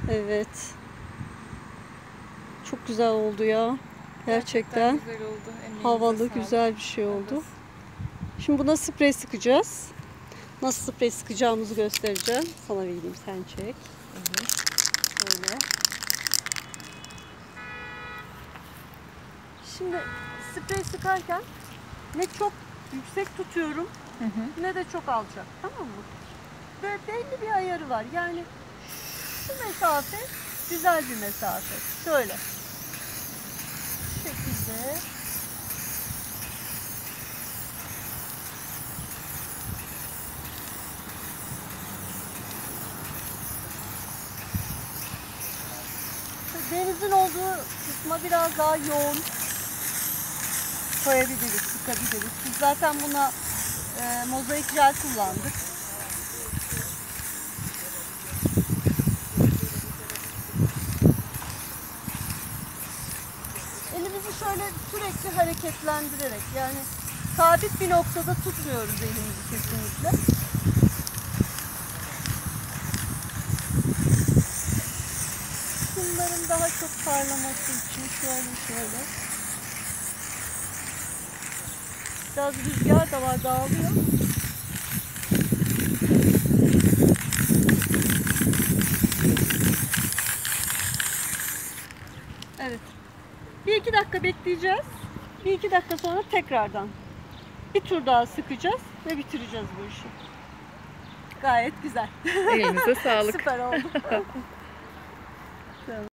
Evet. Çok güzel oldu ya. Gerçekten güzel oldu. Emeğinize havalı, sağlık. güzel bir şey oldu. Evet. Şimdi buna sprey sıkacağız. Nasıl sprey sıkacağımızı göstereceğim. Sana vereyim, sen çek. Evet. Böyle. Şimdi sprey sıkarken ne çok yüksek tutuyorum ne de çok alçak. Tamam mı? Böyle belli bir ayarı var. Yani şu mesafe güzel bir mesafe. Şöyle. Şu şekilde. Denizin olduğu kısma biraz daha yoğun koyabiliriz, sıkabiliriz. Biz zaten buna mozaik jel kullandık. Elimizi şöyle sürekli hareketlendirerek, yani sabit bir noktada tutmuyoruz elimizi kesinlikle. Bunların daha çok parlaması için şöyle. Biraz rüzgar da var, dağılıyor. Evet. 1-2 dakika bekleyeceğiz. 1-2 dakika sonra tekrardan bir tur daha sıkacağız ve bitireceğiz bu işi. Gayet güzel. Elinize sağlık. Süper oldu. Tamam.